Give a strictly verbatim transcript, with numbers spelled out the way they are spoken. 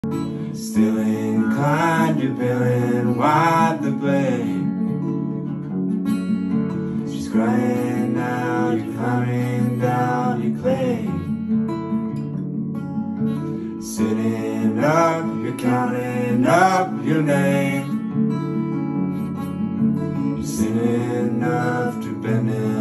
Still inclined, you're peeling wide the blade. She's crying out, you're climbing down your clay. Sitting up, you're counting up your name. You've seen enough to bend it